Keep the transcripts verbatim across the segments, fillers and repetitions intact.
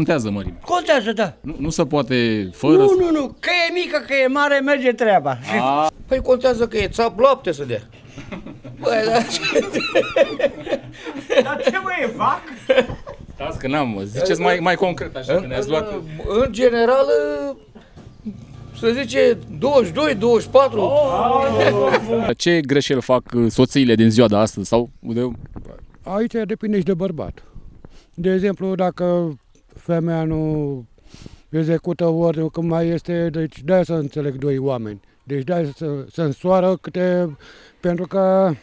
Contează mărimea. Contează, da. Nu, nu se poate fără... Nu, nu, nu. Că e mică, că e mare, merge treaba. A. Păi contează că e țap lapte să dea. Băi, da. Dar ce mă e, vac? Stați că n-am, ziceți mai, mai concret așa, că ne-ați luat... În general, se zice douăzeci și doi, douăzeci și patru. Oh! Ce greșeli fac soțiile din ziua de astăzi? Sau de... Aici depinde și de bărbat. De exemplu, dacă femeia nu execută ordinul când mai este, deci de-aia să înțeleg doi oameni. Deci de-aia să, să însoară câte... pentru că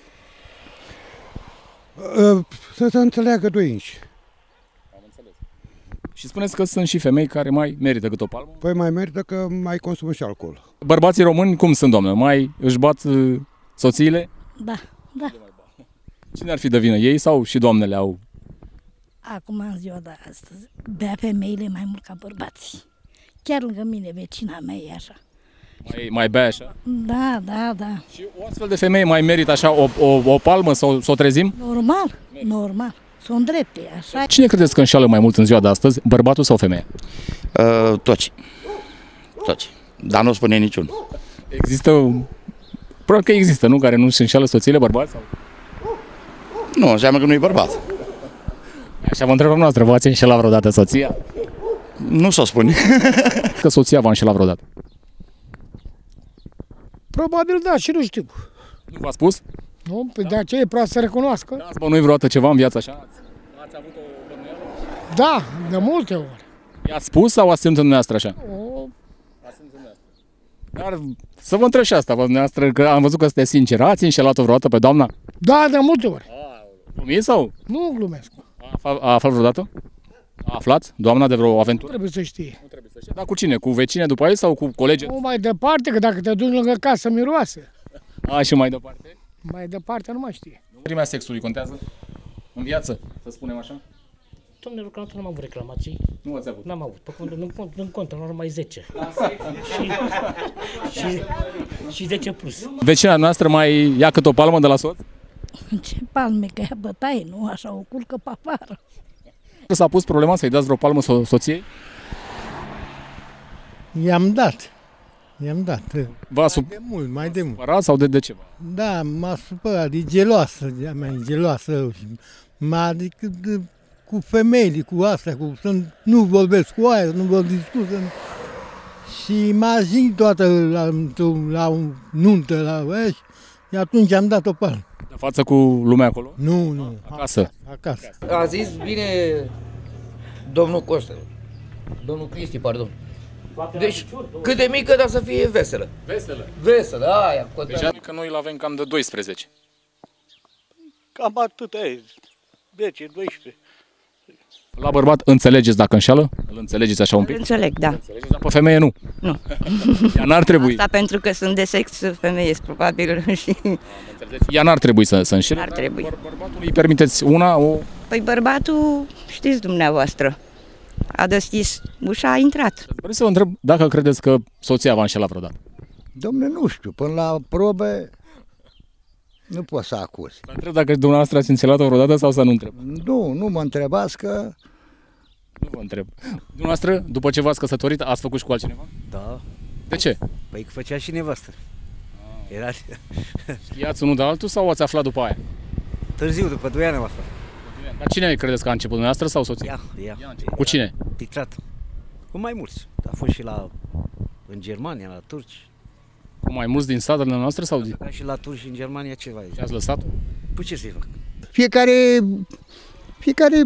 să se înțeleagă doi înși. Am înțeles. Și spuneți că sunt și femei care mai merită cât o palmă? Păi mai merită că mai consumă și alcool. Bărbații români cum sunt, doamnă? Mai își bat soțiile? Da, da. Cine ar fi de vină? Ei sau și doamnele au? Acum, în ziua de astăzi, bea femeile mai mult ca bărbații. Chiar lângă mine, vecina mea e așa. Mai, mai bea așa? Da, da, da. Și o astfel de femeie mai merită așa o, o, o palmă să o, să o trezim? Normal, normal. Sunt drepte, așa. Cine credeți că înșală mai mult în ziua de astăzi, bărbatul sau femeia? Uh, toți. Toți. Dar nu spune niciun. Există... Probabil că există, nu? Care nu își înșală soțiile, bărbați? Sau? Nu, înseamnă că nu e bărbat. Așa vă întrebăm noastră, v-ați înșelat vreodată soția? Nu s-o spune. Că soția v-a înșelat vreodată? Probabil da, și nu știu. Nu v-a spus? Nu? Păi de aceea e proastă să recunoască. Da, ați bănuit vreodată ceva în viață așa? Ați, ați avut o bănuială? Da, de multe ori. I-ați spus sau ați simțit dumneavoastră așa? O... Ați simțit dumneavoastră. Dar să vă întreb și asta, vă dumneavoastră, că am văzut că sunteți sinceri. Ați înșelat-o vreodată pe doamna? Da, de multe ori. Glumit sau? Nu glumesc. A, a aflat vreodată? A aflat doamna de vreo aventură? Trebuie să știe. Nu trebuie să știe. Dar cu cine? Cu vecine după ei sau cu colegi? Nu mai departe, că dacă te duci lângă casă, miroase. A, și mai departe? Mai departe nu mai știe. Mărimea sexului contează? În viață, să spunem așa? Domnule, lucrător, n-am avut reclamații. Nu ați avut? N-am avut. Pe cont, în, cont, în cont, în mai zece. și, și, și zece plus. Vecina noastră mai ia cât o palmă de la soț? Ce palme, că ea bătaie, nu? Așa o culcă pe afară. S-a pus problema să-i dați vreo palmă so soției? I-am dat. I-am dat. V-a sub... de mult, mai de mult. Supărat sau de, de ceva? Da, m-a supărat, e geloasă, de-a mea, e geloasă. M-a, adică, de, cu femeile, cu astea, cu, să nu vorbesc cu aia, nu vă discut. Și m-a zis toată la, la o nuntă, la aia, și atunci am dat o palmă. De față cu lumea acolo? Nu, nu. Acasă? Acasă. A zis bine domnul Costă, domnul Cristi, pardon. Deci, cât de mică, dar să fie veselă. Veselă? Veselă, aia. Deja că noi îl avem cam de doisprezece. Cam atât e, zece, doisprezece. La bărbat înțelegeți dacă înșală? Îl înțelegeți așa un pic? Îl înțeleg, da. Înțelegeți, dar pe femeie nu? Nu. Ea n-ar trebui. Asta pentru că sunt de sex femeie, probabil. Și... Ea n-ar trebui să, să înșele? N-ar trebui. Băr bărbatul îi permiteți una, o... Păi bărbatul, știți dumneavoastră, a deschis ușa, a intrat. Vreau să vă întreb dacă credeți că soția v-a înșelat vreodată. Dom'le, nu știu, până la probe nu pot să acuz. Vă întreb dacă dumneavoastră ați înșelat-o vreodată sau să nu întreb? Nu, nu mă întrebați că... Nu vă întreb. Dumneavoastră, după ce v-ați căsătorit, ați făcut și cu altcineva? Da. De ce? Păi că făcea și nevastă. Era... Știați unul de altul sau ați aflat după aia? Târziu, după doi ani am aflat. Dar cine credeți că a început, dumneavoastră sau soția? Ea, ea. ea cu cine? Titrat. Cu mai mulți. A fost și la... în Germania, la turci. Cu mai mulți din satele noastre sau? Ca și la turci în Germania ceva. Și ați lăsat-o? Păi ce să-i fac? Fiecare... Fiecare...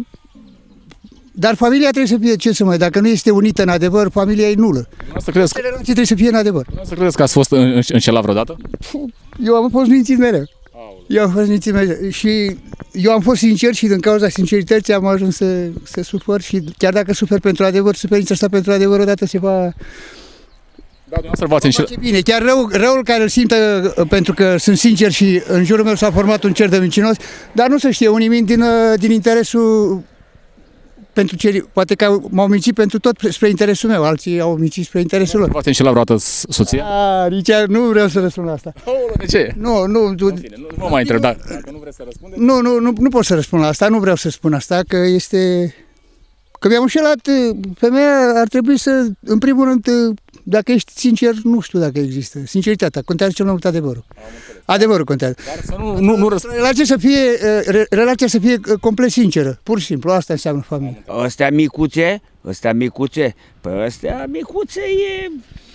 Dar familia trebuie să fie, ce să mai, dacă nu este unită în adevăr, familia e nulă. Dumneavoastră credeți că... Relații trebuie să fie în adevăr. Dumneavoastră credeți că ați fost înșelat vreodată? Eu am fost mințit mereu. Eu am fost mințit mereu. Și eu am fost sincer și din cauza sincerității am ajuns să, să sufăr și chiar dacă sufer pentru adevăr, suferința asta pentru adevăr odată se va... Da, dumneavoastră v-ați înșelat. Bine, chiar rău, răul care îl simt pentru că sunt sincer și în jurul meu s-a format un cer de mincinos, dar nu se știe, unii mint din, din interesul pentru ce, poate că m-au mințit pentru tot spre interesul meu, alții au mințit spre interesul lor. V-ați înșelat vreodată soția? A, nici nu vreau să răspund la asta. Oh, de ce? Nu, nu, nu, nu, nu vă mai întreb, dacă nu vreți să răspundeți. Nu, nu, nu, nu pot să răspund la asta, nu vreau să spun asta, că este Că mi-am înșelat, femeia ar trebui să, în primul rând, dacă ești sincer, nu știu dacă există. Sinceritatea, contează cel mai mult adevărul. Adevărul contează. Dar să nu, nu, nu răspund. Relația să fie, re, relația să fie complet sinceră, pur și simplu, asta înseamnă familie. Astea micuțe, astea micuțe, păi astea micuțe e...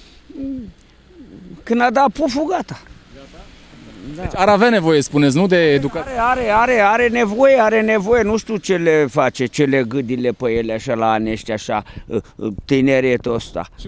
Când a dat puful, gata. Da. Deci ar avea nevoie, spuneți, nu, de educație? Are, are, are, are nevoie, are nevoie, nu știu ce le face, ce le gâdile pe ele așa la ani ăștia, așa, tineretul ăsta.